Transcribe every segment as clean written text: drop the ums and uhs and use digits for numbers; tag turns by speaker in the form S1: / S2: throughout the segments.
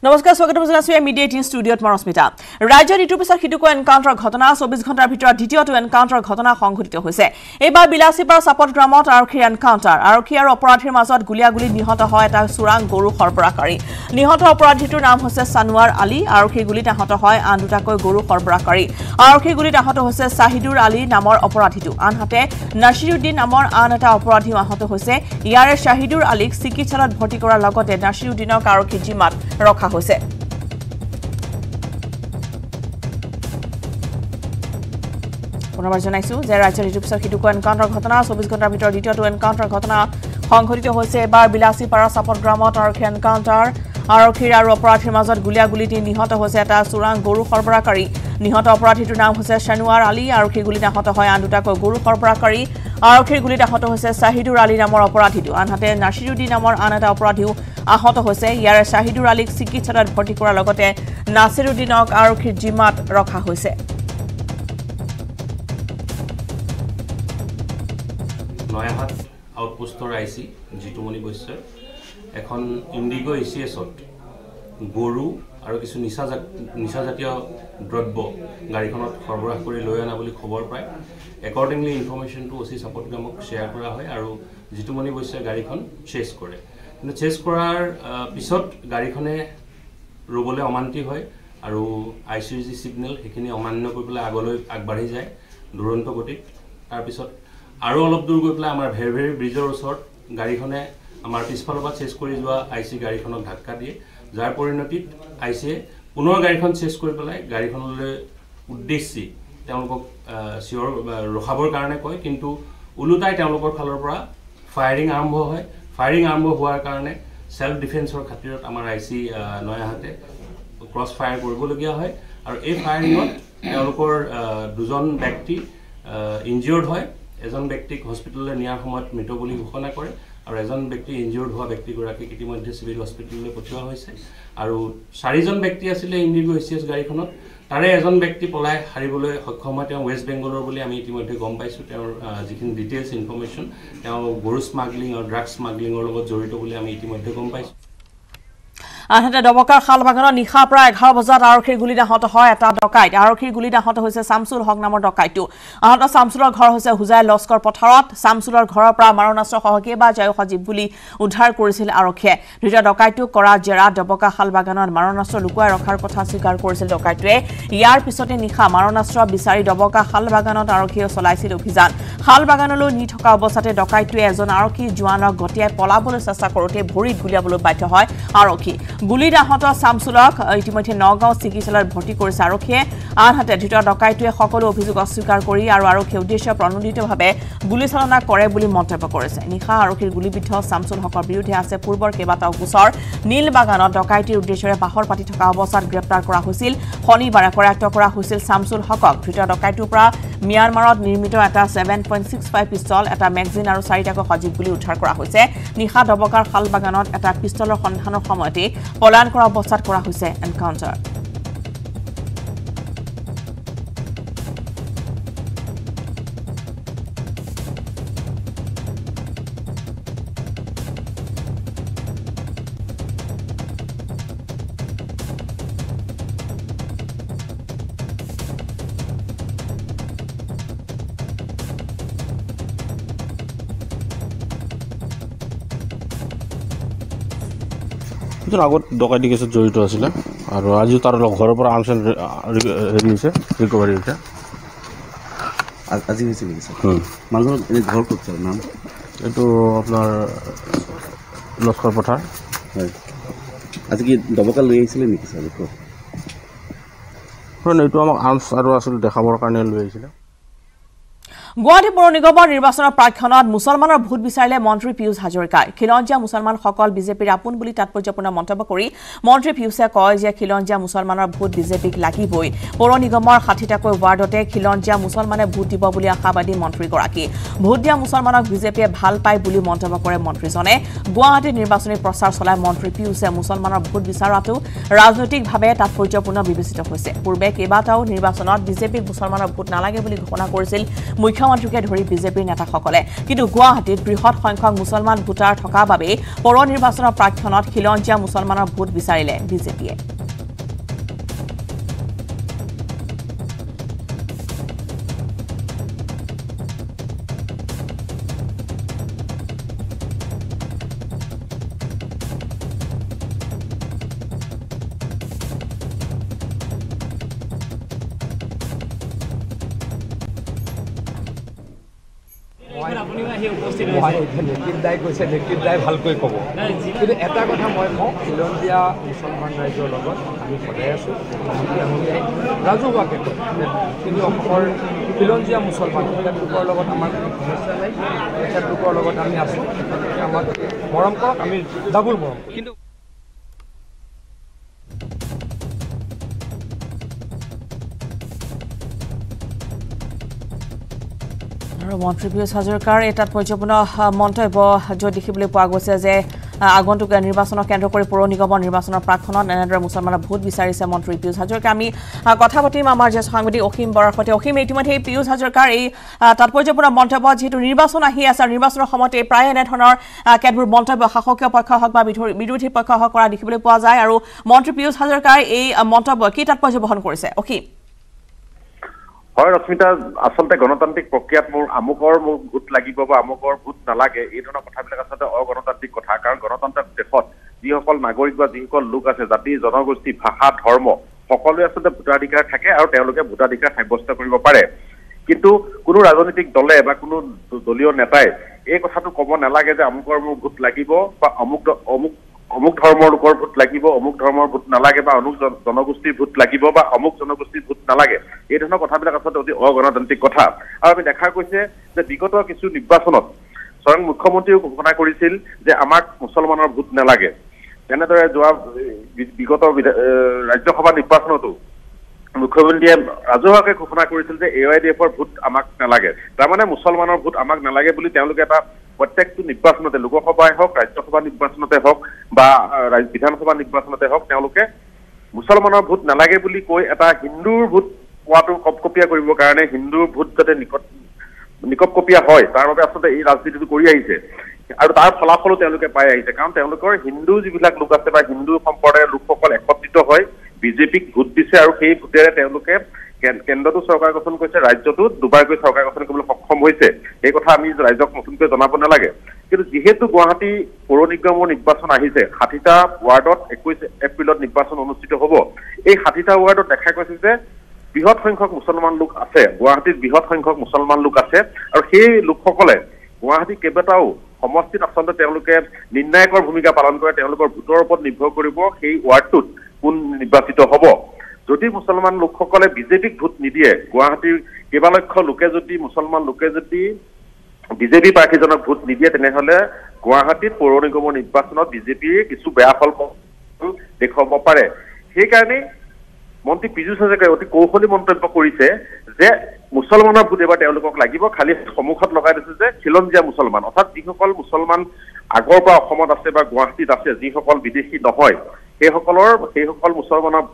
S1: নমস্কাৰ স্বাগতম জনাইছো MIDDAY18 ষ্টুডিঅত মৰস্মিতা ৰাজ্যৰ ইটো পিছৰ হিটুকো এনকাউন্টাৰ ঘটনা 24 ঘণ্টাৰ ভিতৰত দ্বিতীয়টো এনকাউন্টাৰ ঘটনা সংঘটিত হৈছে এইবাৰ বিলাসীপাৰা সাপত গ্ৰামত আৰক্ষীৰ এনকাউন্টাৰ আৰক্ষী আৰু অপৰাধীৰ মাজত গুলিয়াগুলি নিহত হয় এটা চুৰাং গৰু সৰবৰাহকাৰী নিহত অপৰাধীটোৰ নাম হৈছে সানোৱাৰ আলী আৰক্ষীৰ গুলিত আহত হয় আন দুটাকৈ গৰু সৰবৰাহকাৰী আৰক্ষীৰ গুলিত আহত হৈছে শাহিদুৰ আলী নামৰ অপৰাধীটো আনহাতে নাছিৰুদ্দিন নামৰ আন এটা অপৰাধীও আহত হৈছে ইয়াৰে শাহিদুৰ আলীক চিকিৎসালয়ত ভৰ্তি কৰাৰ লগতে নাছিৰুদ্দিনক আৰক্ষী জিমাত ৰখা হৈছে পুনৰবাৰ জনাইছো যে ৰাজ্যৰ ইটো পিছৰ হিটুকো এনকাউন্টাৰ ঘটনা 24 ঘণ্টাৰ ভিতৰত দ্বিতীয়টো এনকাউন্টাৰ ঘটনা সংঘটিত হৈছে এবাৰ বিলাসীপাৰা সাপত গ্ৰামত আৰক্ষী এনকাউন্টাৰ আৰক্ষীৰ আৰু অপৰাধীৰ মাজত গুলিয়াগুলিত নিহত হৈছে এটা চুৰাং গৰু সৰবৰাহকাৰী নিহত অপৰাধীটোৰ নাম হৈছে সানোৱাৰ আলী আৰক্ষীৰ গুলিত আহত হয় আন দুটাকৈ গৰু সৰবৰাহকাৰী আৰক্ষীৰ গুলিত আহত হৈছে শাহিদুৰ আলী নামৰ অপৰাধীটো আনহাতে নাছিৰুদ্দিন নামৰ আন এটা অপৰাধীও আহত হৈছে ইয়াৰে শাহিদুৰ আলীক চিকিৎসালয়ত ভৰ্তি কৰাৰ লগতে নাছিৰুদ্দিনক আৰক্ষীৰ জিমাত ৰখা হৈছে
S2: নয়াহাট আউটপোষ্টৰ আইসি জিতুমণি বৈশ্যৰ এখন ইণ্ডিগো এচিএছত গৰু আৰু কিছু নিচাজাতীয় দ্ৰব্য গাড়ীখনত সৰবৰাহ কৰি লৈ অনা বুলি খবৰ পায় একৰ্ডিংলি ইনফৰমেশ্যনটো ওচি সাপত গ্ৰামক শ্বেয়াৰ কৰা হয় আৰু জিতুমণি বৈশ্যৰ গাড়ীখন চেজ কৰে কিন্তু চেজ কৰাৰ পিছত গাড়ীখনে ৰবলৈ অমান্তি হয় আৰু আইচিজি সিগনেল সেইখিনি অমান্য কৰি পেলাই আগলৈ আগবাঢ়ি যায় দুৰন্ত গতিত তাৰ পিছত আৰু অলপ দূৰ গৈ পেলাই আমাৰ ভেৰভেৰি ব্ৰিজৰ ওচৰত গাড়ীখনে আমাৰ পিছফালৰ পৰা চেজ কৰি যোৱা আইচি গাড়ীখনক ধাক্কা দিয়ে যাৰ পৰিণতিত আইচিয়ে পুনৰ গাড়ীখন চেজ কৰি পেলাই গাড়ীখনলৈ উদ্দেশ্যি তেওঁলোকক চিঞৰ ৰখাবৰ কাৰণে কয় কিন্তু উলুটাই তেওঁলোকৰ ফালৰ পৰা ফায়াৰিং আৰম্ভ হয় ফায়াৰিং আৰম্ভ হোৱাৰ কাৰণে সেলফ ডিফেন্সৰ খাতিৰত আমাৰ আইচি নয়াহাটে ক্ৰছ ফায়াৰ কৰিবলগীয়া হয় আৰু এই ফায়াৰিঙত তেওঁলোকৰ দুজন ব্যক্তি ইনজিয়ৰ্ড হয় এজন ব্যক্তিক হস্পিটেললৈ নিয়াৰ সময়ত মৃত বুলি ঘোষণা কৰে আৰু এজন ব্যক্তি ইনজিয়ৰ্ড হোৱা ব্যক্তিগৰাকীক ইতিমধ্যে চিভিল হস্পিটেললৈ পঠিওৱা হৈছে আৰু চাৰিজন ব্যক্তি আছিলে ইণ্ডিগো এচিএছ গাড়ীখনত তাৰে এজন ব্যক্তি পলাই হাৰিবলৈ সক্ষম হয় তেওঁ ৱেষ্ট বেংগলৰ বুলি আমি ইতিমধ্যে গম পাইছোঁ তেওঁৰ যিখিনি ডিটেইলছ ইনফৰমেশ্যন তেওঁ গৰু স্মাগলিং আৰু ড্ৰাগছ স্মাগলিঙৰ লগত জড়িত বুলি আমি ইতিমধ্যে গম পাইছোঁ
S1: আনহাতে ডবকাৰ খালবাগানত নিশা প্ৰায় 11 বজাত আৰক্ষীৰ গুলিত আহত হয় এটা ডকাইত আৰক্ষীৰ গুলিত আহত হৈছে শামছুল হক নামৰ ডকাইটো আহত শামছুলৰ ঘৰ হৈছে হুজাই লস্কৰ পথাৰত শামছুলৰ ঘৰৰ পৰা মাৰণাস্ত্ৰ সহকে বা জয় সজীৱ বুলি উদ্ধাৰ কৰিছিল আৰক্ষীয়ে দুটা ডকাইটো কৰা জেৰা ডবকা খালবাগানত মাৰণাস্ত্ৰ লুকুৱাই ৰখাৰ কথা স্বীকাৰ কৰিছিল ডকাইটোৱে ইয়াৰ পিছতে নিশা মাৰণাস্ত্ৰ বিচাৰি ডবকা খালবাগানত আৰক্ষীয়ে চলাইছিল অভিযান খালবাগানলৈ নি থকা অৱস্থাতে ডকাইটোৱে এজন আৰক্ষী জোৱানক গটিয়াই পলাবলৈ চেষ্টা কৰোতে ভৰিত গুলিয়াবলৈ বাধ্য হয় আৰক্ষী গুলিত আহত শামছুলক ইতিমধ্যে নগাঁও চিকিৎসালয়ত ভৰ্তি কৰিছে আৰক্ষীয়ে আনহাতে ধৃত ডকাইটোৱে সকলো অভিযোগ অস্বীকাৰ কৰি আৰু আৰক্ষী উদ্দেশ্য প্ৰণোদিতভাৱে গুলীচালনা কৰে বুলি মন্তব্য কৰিছে নিশা আৰক্ষীৰ গুলিবিদ্ধ শামছুল হকৰ বিৰুদ্ধে আছে পূৰ্বৰ কেইবাটাও গোচৰ নীল বাগানত ডকাইতিৰ উদ্দেশ্যৰে বাহৰ পাতি থকা অৱস্থাত গ্ৰেপ্তাৰ কৰা হৈছিল শনিবাৰে কৰায়ত্ব কৰা হৈছিল শামছুল হকক ধৃত ডকাইটোৰ পৰা মিয়ানমাৰত নিৰ্মিত এটা 7.65 পিস্তল এটা মেগজিন আৰু 4টাকৈ সজীৱ গুলি উদ্ধাৰ কৰা হৈছে নিশা ডবকাৰ খালবাগানত এটা পিস্তলৰ সন্ধানৰ সময়তে পলায়ন কৰা অৱস্থাত কৰা হৈছে এনকাউন্টাৰ
S3: আগত ডকাইতি কেছত জড়িত আছিলে আৰু আজি তাৰ ঘৰৰ পৰা আনছ হেৰি হৈছে ৰিকভাৰী হৈছে
S4: আজি হৈছে নেকি মানুহৰ এনে ঘৰ ক'ত নাম
S3: এইটো আপোনাৰ লস্কৰ পথাৰ
S4: হয় আজি কি ডবকা লৈ আহিছিলে নেকি ছাৰ
S3: এইটো আমাক আনছ আৰু আছিল দেখাবৰ কাৰণে লৈ আহিছিলে
S1: গুৱাহাটী পৌৰ নিগমৰ নিৰ্বাচনৰ প্ৰাক্ষণত মুছলমানৰ ভোট বিচাৰিলে মন্ত্ৰী পিয়ুষ হাজৰিকাই খিলঞ্জীয়া মুছলমানসকল বিজেপিৰ আপোন বুলি তাৎপৰ্যপূৰ্ণ মন্তব্য কৰি মন্ত্ৰী পিয়ুষে কয় যে খিলঞ্জীয়া মুছলমানৰ ভোট বিজেপিক লাগিবই পৌৰ নিগমৰ 60টাকৈ ৱাৰ্ডতে খিলঞ্জীয়া মুছলমানে ভোট দিব বুলি আশাবাদী মন্ত্ৰীগৰাকী ভোট দিয়া মুছলমানক বিজেপিয়ে ভাল পায় বুলি মন্তব্য কৰে মন্ত্ৰীজনে গুৱাহাটীৰ নিৰ্বাচনী প্ৰচাৰ চলাই মন্ত্ৰী পিয়ুষে মুছলমানৰ ভোট বিচাৰাটো ৰাজনৈতিকভাৱে তাৎপৰ্যপূৰ্ণ বিবেচিত হৈছে পূৰ্বে কেইবাটাও নিৰ্বাচনত বিজেপিক মুছলমানৰ ভোট নালাগে বুলি ঘোষণা কৰিছিল মুখ্য মুখ্যমন্ত্ৰীকে ধৰি বিজেপিৰ নেতাসকলে কিন্তু গুৱাহাটীত বৃহৎ সংখ্যক মুছলমান ভোটাৰ থকা বাবে পৌৰ নিৰ্বাচনৰ প্ৰাক্ষণত খিলঞ্জীয়া মুছলমানৰ ভোট বিচাৰিলে বিজেপিয়ে
S5: নেতৃত্বাই কৈছে নেতৃত্বাই ভালকৈ ক'ব কিন্তু এটা কথা মই কওঁ খিলঞ্জীয়া মুছলমান ৰাইজৰ লগত আমি সদায় আছোঁ ৰাজহুৱাকৈ কওঁ কিন্তু অসমৰ খিলঞ্জীয়া মুছলমান তেখেতলোকৰ লগত আমাৰ সমস্যা নাই তেখেতলোকৰ লগত আমি আছোঁ আমাক মৰম কৰক আমি ডাবুল মৰম কিন্তু
S1: মন্ত্ৰী পিয়ুষ হাজৰিকাৰ এই তাৎপৰ্যপূৰ্ণ মন্তব্য য'ত দেখিবলৈ পোৱা গৈছে যে আগন্তুক নিৰ্বাচনক কেন্দ্ৰ কৰি পৌৰ নিগমৰ নিৰ্বাচনৰ প্ৰাক্ষণত এনেদৰে মুছলমানৰ ভোট বিচাৰিছে মন্ত্ৰী পিয়ুষ হাজৰিকা আমি কথা পাতিম আমাৰ জ্যেষ্ঠ সাংবাদিক অসীম বৰাৰ সৈতে অসীম ইতিমধ্যে পিয়ুষ হাজৰিকাৰ এই তাৎপৰ্যপূৰ্ণ মন্তব্য যিহেতু নিৰ্বাচন আহি আছে নিৰ্বাচনৰ সময়তে প্ৰায় এনেধৰণৰ কেতবোৰ মন্তব্য শাসকীয় পক্ষ হওক বা বিৰোধী পক্ষ হওক কৰা দেখিবলৈ পোৱা যায় আৰু মন্ত্ৰী পিয়ুষ হাজৰিকাৰ এই মন্তব্য কি তাৎপৰ্য বহন কৰিছে অসীম
S6: হয় ৰশ্মিতা আচলতে গণতান্ত্ৰিক প্ৰক্ৰিয়াত মোৰ ভোট লাগিব বা আমুকৰ ভোট নালাগে এই ধৰণৰ কথাবিলাক আচলতে অগণতান্ত্ৰিক কথা কাৰণ গণতান্ত্ৰিক দেশত যিসকল নাগৰিক বা যিসকল লোক আছে জাতি জনগোষ্ঠী ভাষা ধৰ্ম সকলোৱে আচলতে ভোটাধিকাৰ থাকে আৰু তেওঁলোকে ভোটাধিকাৰ সাব্যস্ত কৰিব পাৰে কিন্তু কোনো ৰাজনৈতিক দলে বা কোনো দলীয় নেতাই এই কথাটো ক'ব নালাগে যে আমুকৰ মোৰ ভোট লাগিব বা অমুক ধৰ্মৰ লোকৰ ভোট লাগিব অমুক ধৰ্মৰ ভোট নালাগে বা অমুক জনগোষ্ঠীৰ ভোট লাগিব বা অমুক জনগোষ্ঠীৰ ভোট নালাগে এই ধৰণৰ কথাবিলাক আচলতে অতি অগণতান্ত্ৰিক কথা আৰু আমি দেখা গৈছে যে বিগত কিছু নিৰ্বাচনত স্বয়ং মুখ্যমন্ত্ৰীও ঘোষণা কৰিছিল যে আমাক মুছলমানৰ ভোট নালাগে তেনেদৰে যোৱা বিগত ৰাজ্যসভা নিৰ্বাচনতো মুখ্যমন্ত্ৰীয়ে ৰাজহুৱাকৈ ঘোষণা কৰিছিল যে AIDFৰ ভোট আমাক নালাগে তাৰমানে মুছলমানৰ ভোট আমাক নালাগে বুলি তেওঁলোকে এটা প্ৰত্যেকটো নিৰ্বাচনতে লোকসভাই হওক ৰাজ্যসভা নিৰ্বাচনতে হওক বা বিধানসভা নিৰ্বাচনতে হওক তেওঁলোকে মুছলমানৰ ভোট নালাগে বুলি কৈ এটা হিন্দুৰ ভোট পোৱাটো কপকপীয়া কৰিবৰ কাৰণে হিন্দুৰ ভোট যাতে নিকপকপীয়া হয় তাৰ বাবে আচলতে এই ৰাজনীতিটো কৰি আহিছে আৰু তাৰ ফলাফলো তেওঁলোকে পাই আহিছে কাৰণ তেওঁলোকৰ হিন্দু যিবিলাক লোক আছে বা হিন্দু সম্প্ৰদায়ৰ লোকসকল একত্ৰিত হয় বিজেপিক ভোট দিছে আৰু সেই ভোটেৰে তেওঁলোকে কেন্দ্ৰটো চৰকাৰ গঠন কৰিছে ৰাজ্যটো দুবাৰকৈ চৰকাৰ গঠন কৰিবলৈ সক্ষম হৈছে এই কথা আমি ৰাইজক নতুনকৈ জনাব নালাগে কিন্তু যিহেতু গুৱাহাটী পৌৰ নিগমৰ নিৰ্বাচন আহিছে 60টা ৱাৰ্ডত 21 এপ্ৰিলত নিৰ্বাচন অনুষ্ঠিত হ'ব এই 60টা ৱাৰ্ডত দেখা গৈছে যে বৃহৎ সংখ্যক মুছলমান লোক আছে গুৱাহাটীত বৃহৎ সংখ্যক মুছলমান লোক আছে আৰু সেই লোকসকলে গুৱাহাটী কেইবাটাও সমষ্টিত আচলতে তেওঁলোকে নিৰ্ণায়কৰ ভূমিকা পালন কৰে তেওঁলোকৰ ভোটৰ ওপৰত নিৰ্ভৰ কৰিব সেই ৱাৰ্ডটোত কোন নিৰ্বাচিত হ'ব যদি মুছলমান লোকসকলে বিজেপিক ভোট নিদিয়ে গুৱাহাটীৰ কেইবা লক্ষ লোকে যদি মুছলমান লোকে যদি বিজেপি প্ৰাৰ্থীজনক ভোট নিদিয়ে তেনেহলে গুৱাহাটীত পৌৰ নিগমৰ নিৰ্বাচনত বিজেপিৰ কিছু বেয়া ফল দেখুৱাব পাৰে সেইকাৰণে মন্ত্ৰী পিয়ুষ হাজৰিকাই অতি কৌশলী মন্তব্য কৰিছে যে মুছলমানৰ ভোট এবাৰ তেওঁলোকক লাগিব খালি সন্মুখত লগাই দিছে যে খিলঞ্জীয়া মুছলমান অৰ্থাৎ যিসকল মুছলমান আগৰ পৰা অসমত আছে বা গুৱাহাটীত আছে যিসকল বিদেশী নহয় সেইসকল মুছলমানৰ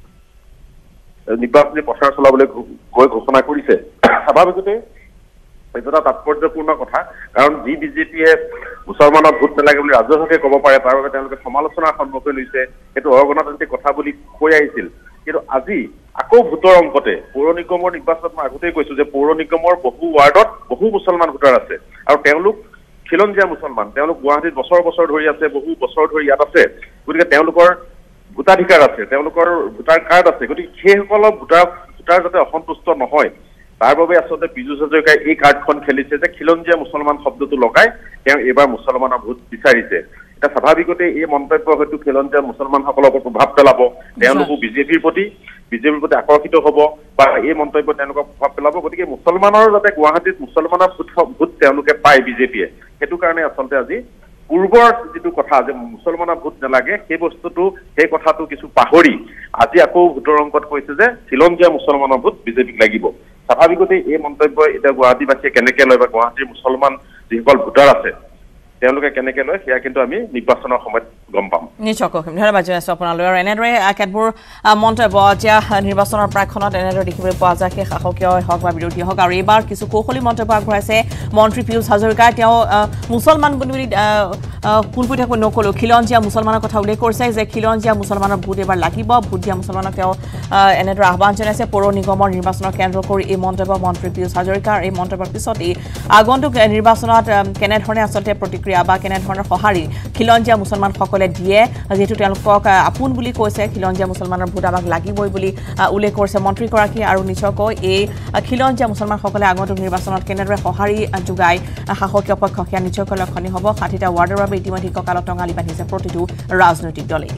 S6: নিৰ্বাচনী প্ৰচাৰ চলাবলৈ গৈ ঘোষণা কৰিছে স্বাভাৱিকতে এইটো এটা তাৎপৰ্যপূৰ্ণ কথা কাৰণ যি বিজেপিয়ে মুছলমানৰ ভোট নালাগে বুলি ৰাজহুৱাকৈ ক'ব পাৰে তাৰ বাবে তেওঁলোকে সমালোচনাৰ সন্মুখীন হৈছে সেইটো অগণতান্ত্ৰিক কথা বুলি কৈ আহিছিল কিন্তু আজি আকৌ ভোটৰ অংকতে পৌৰ নিগমৰ নিৰ্বাচনত মই আগতেই কৈছো যে পৌৰ নিগমৰ বহু ৱাৰ্ডত বহু মুছলমান ভোটাৰ আছে আৰু তেওঁলোক খিলঞ্জীয়া মুছলমান তেওঁলোক গুৱাহাটীত বছৰ বছৰ ধৰি আছে বহু বছৰ ধৰি ইয়াত আছে গতিকে তেওঁলোকৰ ভোটাধিকাৰ আছে তেওঁলোকৰ ভোটাৰ কাৰ্ড আছে গতিকে সেইসকলৰ ভোটাৰ যাতে অসন্তুষ্ট নহয় তাৰ বাবে আচলতে পিয়ুষ হাজৰিকাই এই কাৰ্ডখন খেলিছে যে খিলঞ্জীয়া মুছলমান শব্দটো লগাই তেওঁ এইবাৰ মুছলমানৰ ভোট বিচাৰিছে এটা স্বাভাৱিকতে এই মন্তব্য হয়তো খিলঞ্জীয়া মুছলমানসকলৰ ওপৰত প্ৰভাৱ পেলাব তেওঁলোকো বিজেপিৰ প্ৰতি আকৰ্ষিত হ'ব বা এই মন্তব্য তেওঁলোকক প্ৰভাৱ পেলাব গতিকে মুছলমানৰ যাতে গুৱাহাটীত মুছলমানৰ ভোট তেওঁলোকে পায় বিজেপিয়ে সেইটো কাৰণে আচলতে আজি পূৰ্বৰ যিটো কথা যে মুছলমানৰ ভোট নালাগে সেই কথাটো কিছু পাহৰি আজি আকৌ ভোটৰ অংকত কৈছে যে খিলঞ্জীয়া মুছলমানৰ ভোট বিজেপিক লাগিব স্বাভাৱিকতে এই মন্তব্য এতিয়া গুৱাহাটীবাসীয়ে কেনেকৈ লয় বা গুৱাহাটীৰ মুছলমান যিসকল ভোটাৰ আছে তেওঁলোকে কেনেকৈ লয় সেয়া কিন্তু আমি নিৰ্বাচনৰ সময়ত গম পাম
S1: নিশ্চয়কৈ ধন্যবাদ জনাইছোঁ আপোনালৈ আৰু এনেদৰে কেতবোৰ মন্তব্য এতিয়া নিৰ্বাচনৰ প্ৰাক্ষণত এনেদৰে দেখিবলৈ পোৱা যায় সেই শাসকীয় হওক বা বিৰোধী হওক আৰু এইবাৰ কিছু কৌশলী মন্তব্য আগবঢ়াইছে মন্ত্ৰী পীয়ুষ হাজৰিকাই তেওঁ মুছলমান বুলি পোনপটীয়াকৈ নকলেও খিলঞ্জীয়া মুছলমানৰ কথা উল্লেখ কৰিছে যে খিলঞ্জীয়া মুছলমানৰ ভোট এইবাৰ লাগিব ভোট দিয়া মুছলমানক তেওঁ এনেদৰে আহ্বান জনাইছে পৌৰ নিগমৰ নিৰ্বাচনৰ কেন্দ্ৰ কৰি এই মন্তব্য মন্ত্ৰী পীয়ুষ হাজৰিকাৰ এই মন্তব্যৰ পিছতেই আগন্তুক নিৰ্বাচনত কেনেধৰণে আচলতে প্ৰতিক্ৰিয়া বা কেনেধৰণৰ সঁহাৰি খিলঞ্জীয়া মুছলমানসকলে দিয়ে যিহেতু তেওঁলোকক আপোন বুলি কৈছে খিলঞ্জীয়া মুছলমানৰ ভোট আমাক লাগিবই বুলি উল্লেখ কৰিছে মন্ত্ৰীগৰাকী আৰু নিশ্চয়কৈ এই খিলঞ্জীয়া মুছলমানসকলে আগন্তুক নিৰ্বাচনত কেনেদৰে সঁহাৰি যোগাই শাসকীয় পক্ষ সেয়া নিশ্চয়কৈ লক্ষণীয় হ'ব 60টা ৱাৰ্ডৰ বাবে ইতিমধ্যে কঁকালত টঙালি বান্ধিছে প্ৰতিটো ৰাজনৈতিক দলেই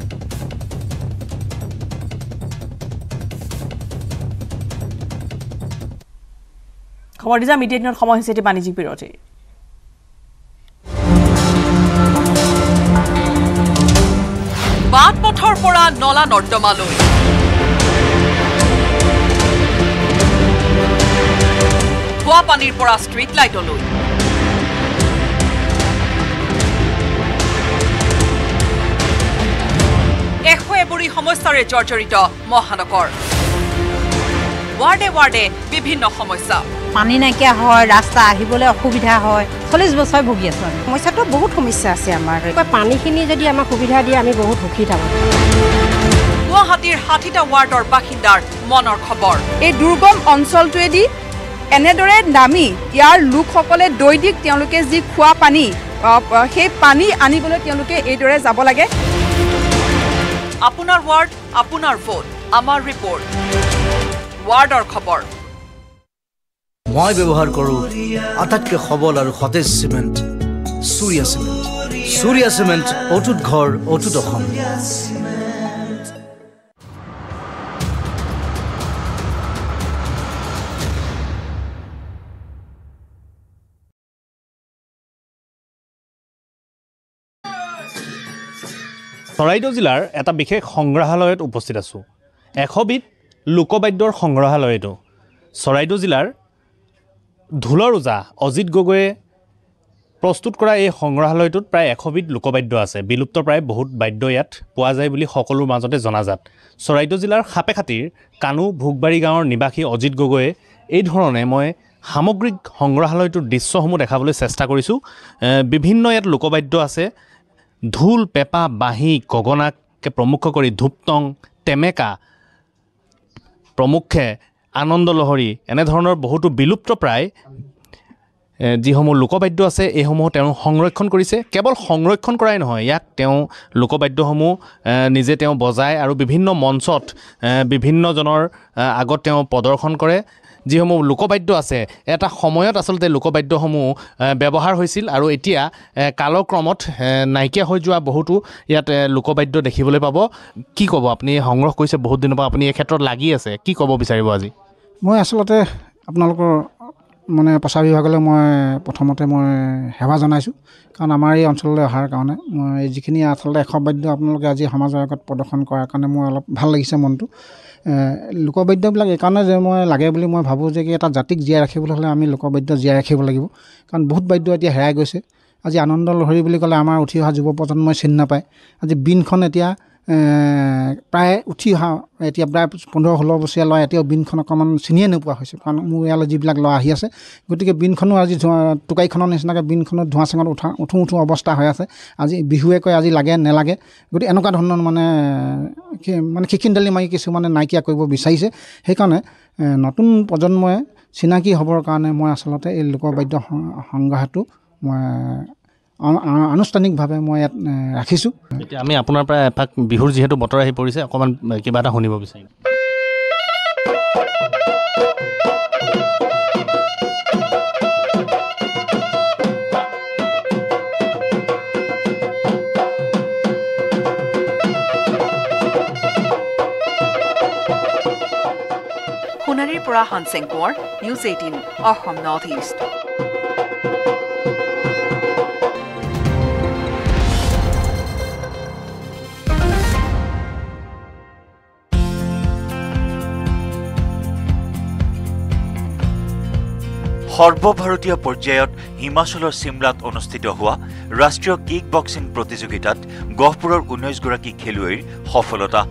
S1: খবৰ দিছা মিডিয়া দিনত সময় হৈছে এটি বাণিজ্যিক বিৰতি বাট পথৰ পৰা নলা নৰ্দমালৈ খোৱা পানীৰ পৰা ষ্ট্ৰীট লাইটলৈ এবুৰি সমস্যাৰে জৰ্জৰিত মহানগৰ ৱাৰ্ডে ৱাৰ্ডে বিভিন্ন সমস্যা
S7: পানী নাইকিয়া হয় ৰাস্তা আহিবলৈ অসুবিধা হয় 40 বছৰ ভুগি আছো আমি সমস্যাটো বহুত সমস্যা আছে আমাৰ পানীখিনি যদি আমাক সুবিধা দিয়ে আমি বহুত সুখী থাকোঁ
S1: গুৱাহাটীৰ 60টা ৱাৰ্ডৰ বাসিন্দাৰ মনৰ খবৰ
S8: এই দুৰ্গম অঞ্চলটোৱেদি এনেদৰে নামি ইয়াৰ লোকসকলে দৈনিক তেওঁলোকে যি খোৱা পানী সেই পানী আনিবলৈ তেওঁলোকে এইদৰে যাব লাগে
S1: আপোনাৰ ৱাৰ্ড আপোনাৰ ভোট আমাৰ ৰিপৰ্ট ৱাৰ্ডৰ খবৰ
S9: মই ব্যৱহাৰ কৰোঁ আটাইতকৈ সবল আৰু সতেজ চিমেণ্ট সূৰ্যা চিমেণ্ট অটুট ঘৰ অটুট অসম
S3: চৰাইদেউ জিলাৰ এটা বিশেষ সংগ্ৰহালয়ত উপস্থিত আছোঁ 100 বিধ লোকবাদ্যৰ সংগ্ৰহালয় এইটো চৰাইদেউ জিলাৰ ঢোলৰ ওজা অজিত গগৈয়ে প্ৰস্তুত কৰা এই সংগ্ৰহালয়টোত প্ৰায় 100 বিধ লোকবাদ্য আছে বিলুপ্ত প্ৰায় বহুত বাদ্য ইয়াত পোৱা যায় বুলি সকলোৰ মাজতে জনাজাত চৰাইদেউ জিলাৰ খাপেখাতিৰ কানু ভোগবাৰী গাঁৱৰ নিবাসী অজিত গগৈয়ে এই ধৰণে মই সামগ্ৰিক সংগ্ৰহালয়টোৰ দৃশ্যসমূহ দেখাবলৈ চেষ্টা কৰিছোঁ বিভিন্ন ইয়াত লোকবাদ্য আছে ঢোল পেপা বাঁহী গগনাকে প্ৰমুখ কৰি ধূপটং টেমেকা প্ৰমুখে আনন্দ লহৰী এনেধৰণৰ বহুতো বিলুপ্ত প্ৰায় যিসমূহ লোকবাদ্য আছে এইসমূহ তেওঁ সংৰক্ষণ কৰিছে কেৱল সংৰক্ষণ কৰাই নহয় ইয়াক তেওঁ লোকবাদ্যসমূহ নিজে তেওঁ বজায় আৰু বিভিন্ন মঞ্চত বিভিন্নজনৰ আগত তেওঁ প্ৰদৰ্শন কৰে যিসমূহ লোকবাদ্য আছে এটা সময়ত আচলতে লোকবাদ্যসমূহ ব্যৱহাৰ হৈছিল আৰু এতিয়া কালক্ৰমত নাইকিয়া হৈ যোৱা বহুতো ইয়াত লোকবাদ্য দেখিবলৈ পাব কি ক'ব আপুনি সংগ্ৰহ কৰিছে বহুত দিনৰ পৰা আপুনি এই ক্ষেত্ৰত লাগি আছে কি ক'ব বিচাৰিব আজি
S10: মই আচলতে আপোনালোকৰ মানে প্ৰচাৰ বিভাগলৈ মই প্ৰথমতে মই সেৱা জনাইছোঁ কাৰণ আমাৰ এই অঞ্চললৈ অহাৰ কাৰণে মই যিখিনি আচলতে 100 বাদ্য আপোনালোকে আজি সমাজৰ আগত প্ৰদৰ্শন কৰাৰ কাৰণে মোৰ অলপ ভাল লাগিছে মনটো লোকবাদ্যবিলাক এইকাৰণে যে মই লাগে বুলি মই ভাবোঁ যে কি এটা জাতিক জীয়াই ৰাখিবলৈ হ'লে আমি লোকবাদ্য জীয়াই ৰাখিব লাগিব কাৰণ বহুত বাদ্য এতিয়া হেৰাই গৈছে আজি আনন্দ লহৰী বুলি ক'লে আমাৰ উঠি অহা যুৱ প্ৰজন্মই চিনি নাপায় আজি বিনখন এতিয়া প্ৰায় উঠি অহা এতিয়া প্ৰায় 15-16 বছৰীয়া ল'ৰা এতিয়াও বিনখন অকণমান চিনিয়ে নোপোৱা হৈছে কাৰণ মোৰ ইয়ালৈ যিবিলাক ল'ৰা আহি আছে গতিকে বিনখনো আজি টোকাইখনৰ নিচিনাকৈ বিনখনত ধোঁৱা চেঙত উঠো অৱস্থা হৈ আছে আজি বিহুৱে কয় আজি লাগে নেলাগে গতিকে এনেকুৱা ধৰণৰ মানে খিখিন্দালি মাৰি কিছুমানে নাইকিয়া কৰিব বিচাৰিছে সেইকাৰণে নতুন প্ৰজন্মই চিনাকি হ'বৰ কাৰণে মই আচলতে এই লোকবাদ্য সংগ্ৰহটো মই আনুষ্ঠানিকভাৱে মই ইয়াত ৰাখিছোঁ
S3: এতিয়া আমি আপোনাৰ পৰা এপাক বিহুৰ যিহেতু বতৰ আহি পৰিছে অকণমান কিবা এটা শুনিব বিচাৰিম
S1: সোণাৰীৰ পৰা Hanseng Konwar news 18 Asom north east
S11: সৰ্বভাৰতীয় পৰ্যায়ত হিমাচলৰ চিমলাত অনুষ্ঠিত হোৱা ৰাষ্ট্ৰীয় কিক বক্সিং প্ৰতিযোগিতাত গহপুৰৰ 19 গৰাকী খেলুৱৈৰ সফলতা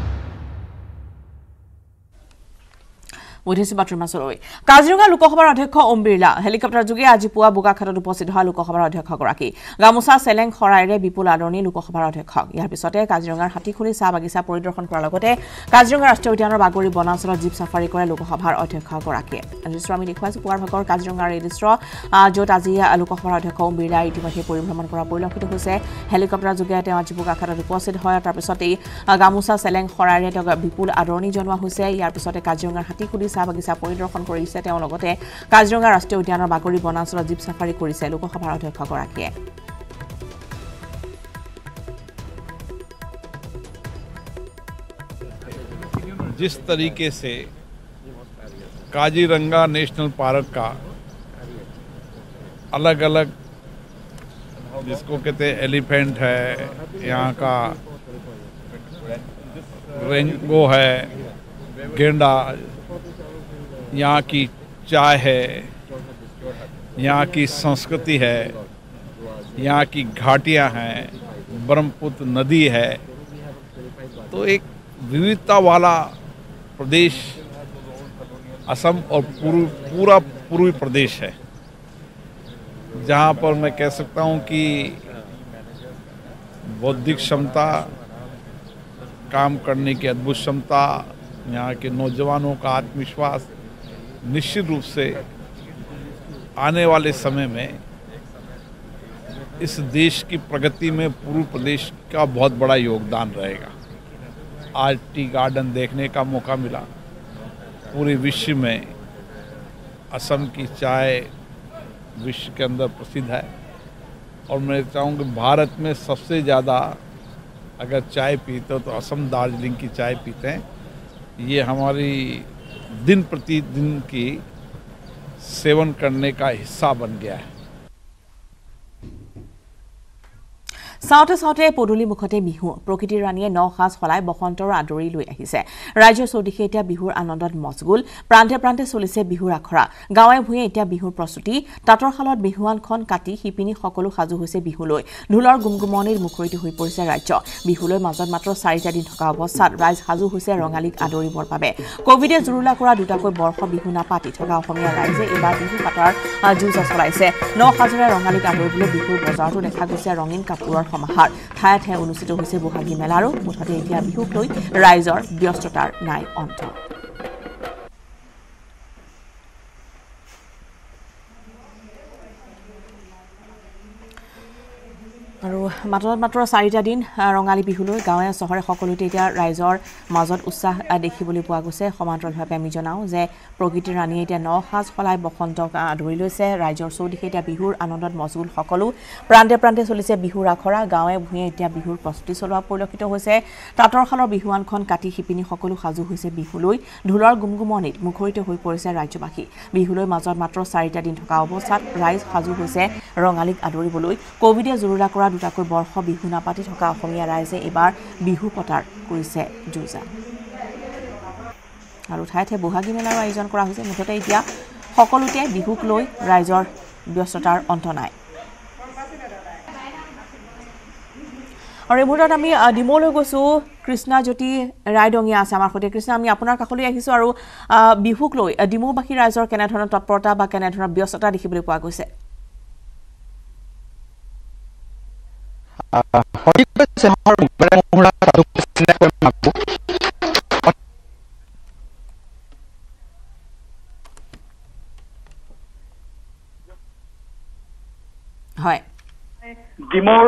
S1: কাজিৰঙা লোকসভাৰ অধ্যক্ষ ওম বিৰলা হেলিকপ্টাৰ যোগে আজি পুৱা বোকাখাটত উপস্থিত হোৱা লোকসভাৰ অধ্যক্ষগৰাকী গামোচা চেলেং খৰাইৰে বিপুল আদৰণি লোকসভাৰ অধ্যক্ষক ইয়াৰ পিছতে কাজিৰঙাৰ হাতীখুলি চাহ বাগিচা পৰিদৰ্শন কৰাৰ লগতে কাজিৰঙা ৰাষ্ট্ৰীয় উদ্যানৰ বাগৰি বনাঞ্চলত জীপ চাফাৰী কৰে লোকসভাৰ অধ্যক্ষগৰাকীয়ে দৃশ্য আমি দেখুৱাইছো পুৱাৰ ভাগৰ কাজিৰঙাৰ এই দৃশ্য য'ত আজি লোকসভাৰ অধ্যক্ষ ওম বিৰলা ইতিমধ্যে পৰিভ্ৰমণ কৰা পৰিলক্ষিত হৈছে হেলিকপ্টাৰ যোগে তেওঁ আজি বোকাখাটত উপস্থিত হয় তাৰপিছতেই গামোচা চেলেং খৰাইৰে তেওঁক বিপুল আদৰণি জনোৱা হৈছে ইয়াৰ পিছতে কাজিৰঙাৰ হাতীখুলি চাহ বাগিচা পৰিদৰ্শন কৰিছে তেওঁ লগতে কাজিৰঙা ৰাষ্ট্ৰীয় উদ্যানৰ বাগৰি বনাঞ্চলত জীপ চাফাৰী কৰিছে লোকসভাৰ অধ্যক্ষগৰাকীয়ে
S12: जिस तरीके से काजीरंगा नेशनल पार्क का अलग अलग जिसको कहते हैं एलिफेंट है यहाँ का रेंगो है गेंडा यहाँ की चाय है यहाँ की संस्कृति है यहाँ की घाटियाँ हैं ब्रह्मपुत्र नदी है तो एक विविधता वाला प्रदेश असम और पूरा पूर्वी प्रदेश है जहाँ पर मैं कह सकता हूँ कि बौद्धिक क्षमता काम करने की अद्भुत क्षमता यहाँ के नौजवानों का आत्मविश्वास निश्चित रूप से आने वाले समय में इस देश की प्रगति में पूर्व प्रदेश का बहुत बड़ा योगदान रहेगा आज टी गार्डन देखने का मौका मिला पूरे विश्व में असम की चाय विश्व के अंदर प्रसिद्ध है और मैं चाहूँगा भारत में सबसे ज़्यादा अगर चाय पीते हो तो असम दार्जिलिंग की चाय पीते हैं ये हमारी दिन प्रतिदिन की सेवन करने का हिस्सा बन गया है
S1: साउथे साउथे पदुली मुखते बिहु प्रकृतिर रानीये न खास हलाय बसंतर आदरी লৈ আহিছে ৰাজ্যৰ চৌদিশে এতিয়া বিহুৰ আনন্দত মজগুল প্ৰান্তে প্ৰান্তে চলিছে বিহুৰ আখৰা গাঁৱে ভূঞে এতিয়া বিহুৰ প্ৰস্তুতি তাতৰ খালত বিহুৱানখন কাটি হিপিনি সকলো সাজু হৈছে বিহুলৈ ঢোলৰ গুমগুমনিৰ মুখৰিত হৈ পৰিছে ৰাজ্য বিহুলৈ মাজত মাত্ৰ 4টা দিন থকা অৱস্থাত ৰাইজ সাজু হৈছে ৰঙালীক আদৰিবৰ বাবে কোভিডে জুৰুলা কৰা দুটাকৈ বৰ্ষ বিহু নাপাতি থকা অসমীয়া ৰাইজে এবাৰ বিহু পাতাৰ যুঁজ চলাইছে ন হাজাৰে ৰঙালীক আদৰিবলৈ বিহুৰ বজাৰটো দেখা গৈছে ৰঙীন কাপোৰৰ সমাহাৰ ঠায়ে ঠায়ে অনুষ্ঠিত হৈছে বহাগী মেলাৰো মুঠতে এতিয়া বিহুক লৈ ৰাইজৰ ব্যস্ততাৰ নাই অন্ত আৰু মাত্ৰ 4টা দিন ৰঙালী বিহুলৈ গাঁৱে চহৰে সকলোতে এতিয়া ৰাইজৰ মাজত উৎসাহ দেখিবলৈ পোৱা গৈছে সমান্তৰালভাৱে আমি জনাও যে প্ৰকৃতিৰ ৰাণীয়ে এতিয়া ন সাজ সলাই বসন্তক আদৰি লৈছে ৰাইজৰ চৌদিশে এতিয়া বিহুৰ আনন্দত মজগুল সকলো প্ৰান্তে প্ৰান্তে চলিছে বিহুৰ আখৰা গাঁৱে ভূঞে এতিয়া বিহুৰ প্ৰস্তুতি চলোৱা পৰিলক্ষিত হৈছে তাঁতৰ শালৰ বিহুৱানখন কাটি শিপিনি সকলো সাজু হৈছে বিহুলৈ ঢোলৰ গুমগুমনিত মুখৰিত হৈ পৰিছে ৰাজ্যবাসী বিহুলৈ মাজত মাত্ৰ 4টা দিন থকা অৱস্থাত ৰাইজ সাজু হৈছে ৰঙালীক আদৰিবলৈ কোভিডে জুৰুলা কৰা দুটাকৈ বৰ্ষ বিহু নাপাতি থকা অসমীয়া ৰাইজে এবাৰ বিহু পতাৰ কৰিছে যুঁজা আৰু ঠায়ে ঠায়ে বহাগী মেলাৰ আয়োজন কৰা হৈছে মুঠতে এতিয়া সকলোতে বিহুক লৈ ৰাইজৰ ব্যস্ততাৰ অন্ত নাই আৰু এই মুহূৰ্তত আমি ডিমৌলৈ গৈছোঁ কৃষ্ণা জ্যোতি ৰায়ডঙীয়া আছে আমাৰ সৈতে কৃষ্ণা আমি আপোনাৰ কাষলৈ আহিছোঁ আৰু বিহুক লৈ ডিমৌবাসী ৰাইজৰ কেনেধৰণৰ তৎপৰতা বা কেনেধৰণৰ ব্যস্ততা দেখিবলৈ পোৱা গৈছে হয়
S13: ডিমৌৰ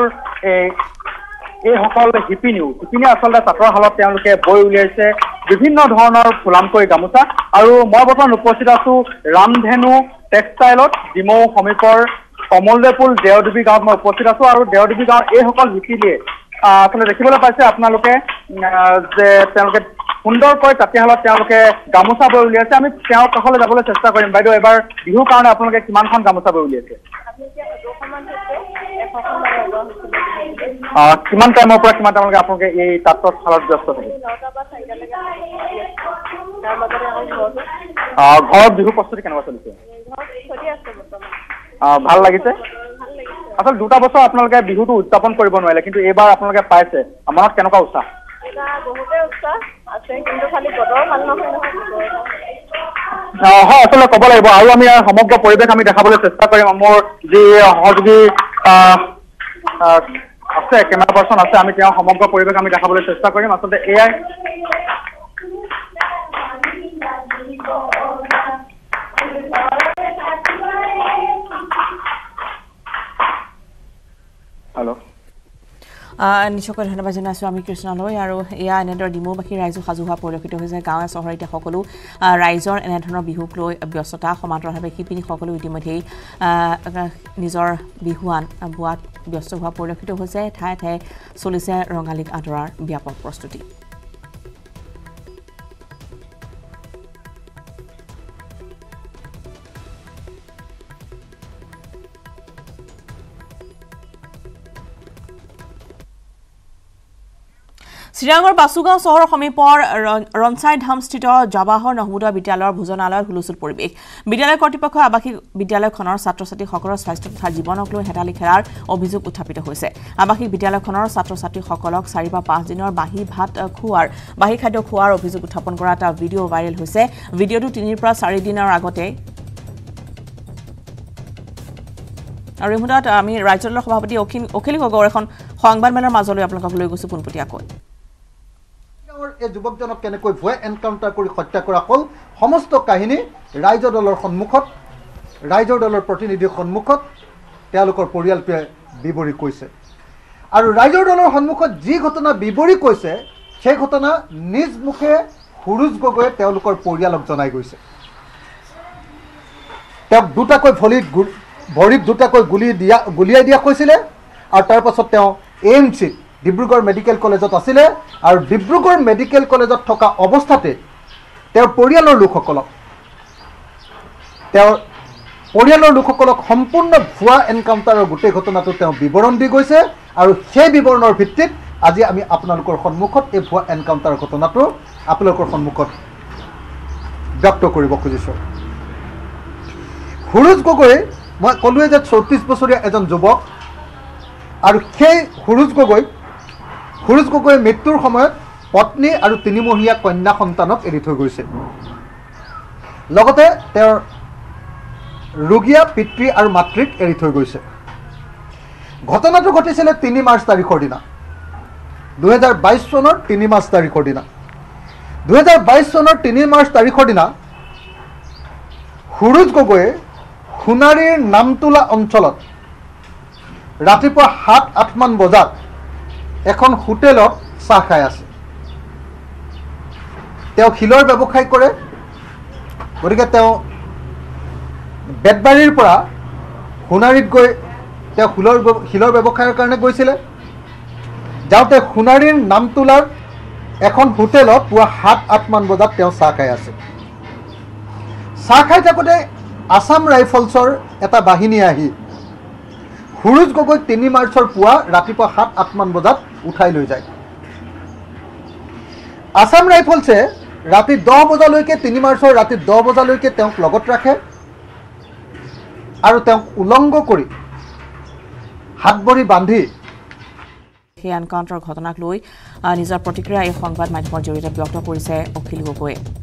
S13: এইসকল শিপিনী আচলতে তাঁতৰ শালত তেওঁলোকে বৈ উলিয়াইছে বিভিন্ন ধৰণৰ ফুলামকৈ গামোচা আৰু মই বৰ্তমান উপস্থিত আছো ৰামধেনু টেক্সটাইলত ডিমৌ সমীপৰ কমলদেপুল দেওডুবি গাঁৱত মই উপস্থিত আছো আৰু দেওডুবি গাঁৱৰ এইসকল শিপিনীয়ে আচলতে দেখিবলৈ পাইছে আপোনালোকে যে তেওঁলোকে সুন্দৰকৈ তাঁতীশালত তেওঁলোকে গামোচা বৈ উলিয়াইছে আমি তেওঁৰ কাষলৈ যাবলৈ চেষ্টা কৰিম বাইদেউ এবাৰ বিহুৰ কাৰণে আপোনালোকে কিমানখন গামোচা বৈ উলিয়াইছে কিমান টাইমৰ পৰা কিমান টাইমলৈকে আপোনালোকে এই তাঁতৰ শালত ব্যস্ত থাকে ঘৰত বিহু প্ৰস্তুতি কেনেকুৱা চলিছে ভাল লাগিছে আচলতে 2টা বছৰ আপোনালোকে বিহুটো উদযাপন কৰিব নোৱাৰিলে কিন্তু এইবাৰ আপোনালোকে পাইছে মনত কেনেকুৱা উৎসাহ
S14: বহুতে উৎসাহ আছে কিন্তু খালি বতৰ ভাল নহয়
S13: হয় আচলতে ক'ব লাগিব আৰু আমি সমগ্ৰ পৰিৱেশ আমি দেখাবলৈ চেষ্টা কৰিম মোৰ যি সহযোগী আছে কেমেৰা পাৰ্চন আছে আমি তেওঁ সমগ্ৰ পৰিৱেশ আমি দেখাবলৈ চেষ্টা কৰিম আচলতে এয়াই হেল্ল'
S1: নিশ্চয়কৈ ধন্যবাদ জনাইছো আমি কৃষ্ণলৈ আৰু এয়া এনেদৰে ডিমৌবাসী ৰাইজক সাজু হোৱা পৰিলক্ষিত হৈছে গাঁৱে চহৰে এতিয়া সকলো ৰাইজৰ এনেধৰণৰ বিহুক লৈ ব্যস্ততা সমান্তৰালভাৱে শিপিনীসকলো ইতিমধ্যেই নিজৰ বিহুৱান বোৱাত ব্যস্ত হোৱা পৰিলক্ষিত হৈছে ঠায়ে ঠায়ে চলিছে ৰঙালীক আদৰাৰ ব্যাপক প্ৰস্তুতি শ্ৰীৰাঙৰ বাসুগাঁও চহৰৰ সমীপৰ ৰনচাই ধামস্থিত জৱাহৰ নহমোদয় বিদ্যালয়ৰ ভোজনালয়ত হুলস্থুল পৰিৱেশ বিদ্যালয় কৰ্তৃপক্ষই আৱাসিক বিদ্যালয়খনৰ ছাত্ৰ ছাত্ৰীসকলৰ স্বাস্থ্য তথা জীৱনক লৈ হেতালি খেলাৰ অভিযোগ উত্থাপিত হৈছে আৱাসিক বিদ্যালয়খনৰ ছাত্ৰ ছাত্ৰীসকলক 4 বা 5 দিনৰ বাহি খাদ্য খোৱাৰ অভিযোগ উত্থাপন কৰা এটা ভিডিঅ' ভাইৰেল হৈছে ভিডিঅ'টো 3 পৰা 4 দিনৰ আগতে আৰু এই মুহূৰ্তত আমি ৰাজ্য দলৰ সভাপতি অখিল গগৈৰ এখন সংবাদমেলৰ মাজলৈ আপোনালোকক লৈ গৈছো পোনপটীয়াকৈ
S15: এই যুৱকজনক কেনেকৈ ভয় এনকাউণ্টাৰ কৰি হত্যা কৰা হ'ল সমস্ত কাহিনী ৰাইজৰ দলৰ সন্মুখত ৰাইজৰ দলৰ প্ৰতিনিধিৰ সন্মুখত তেওঁলোকৰ পৰিয়ালটোৱে বিৱৰি কৈছে আৰু ৰাইজৰ দলৰ সন্মুখত যি ঘটনা বিৱৰি কৈছে সেই ঘটনা নিজ মুখে সুৰুজ গগৈয়ে তেওঁলোকৰ পৰিয়ালক জনাই গৈছে তেওঁক দুটাকৈ ভৰিত দুটাকৈ গুলিয়াই দিয়া হৈছিলে আৰু তাৰ পাছত তেওঁ এএমচি ডিব্ৰুগড় মেডিকেল কলেজত আছিলে আৰু ডিব্ৰুগড় মেডিকেল কলেজত থকা অৱস্থাতে তেওঁৰ পৰিয়ালৰ লোকসকলক সম্পূৰ্ণ ভুৱা এনকাউণ্টাৰৰ গোটেই ঘটনাটো তেওঁ বিৱৰণ দি গৈছে আৰু সেই বিৱৰণৰ ভিত্তিত আজি আমি আপোনালোকৰ সন্মুখত এই ভুৱা এনকাউণ্টাৰৰ ঘটনাটো আপোনালোকৰ সন্মুখত ব্যক্ত কৰিব খুজিছোঁ সুৰুজ গগৈ মই ক'লোৱে যে 34 বছৰীয়া এজন যুৱক আৰু সেই সুৰুজ গগৈ মৃত্যুৰ সময়ত পত্নী আৰু 3মহীয়া কন্যা সন্তানক এৰি থৈ গৈছে লগতে তেওঁৰ ৰোগীয়া পিতৃ আৰু মাতৃক এৰি থৈ গৈছে ঘটনাটো ঘটিছিলে 3 মাৰ্চ তাৰিখৰ দিনা 2022 চনৰ 3 মাৰ্চ তাৰিখৰ দিনা 2022 চনৰ 3 মাৰ্চ তাৰিখৰ দিনা সুৰুজ গগৈয়ে সোণাৰীৰ নামতোলা অঞ্চলত ৰাতিপুৱা 7-8 মান বজাত এখন হোটেলত চাহ খাই আছে তেওঁ শিলৰ ব্যৱসায় কৰে গতিকে তেওঁ বেতবাৰীৰ পৰা সোণাৰীত গৈ তেওঁ শিলৰ ব্যৱসায়ৰ কাৰণে গৈছিলে যাওঁতে সোণাৰীৰ নামতোলাৰ এখন হোটেলত পুৱা 7-8 মান বজাত তেওঁ চাহ খাই আছে চাহ খাই থাকোঁতে আসাম ৰাইফলছৰ এটা বাহিনী আহি সুৰুজ গগৈক 3 মাৰ্চৰ পুৱা ৰাতিপুৱা 7-8 মান বজাত উঠাই লৈ যায় আসাম ৰাইফলছে ৰাতি 10 বজালৈকে 3 মাৰ্চৰ ৰাতি 10 বজালৈকে তেওঁক লগত ৰাখে আৰু তেওঁক উলংঘ কৰি হাত ভৰি বান্ধি
S1: সেই এনকাউণ্টাৰ ঘটনাক লৈ নিজৰ প্ৰতিক্ৰিয়া এই সংবাদ মাধ্যমৰ জৰিয়তে ব্যক্ত কৰিছে অখিল গগৈয়ে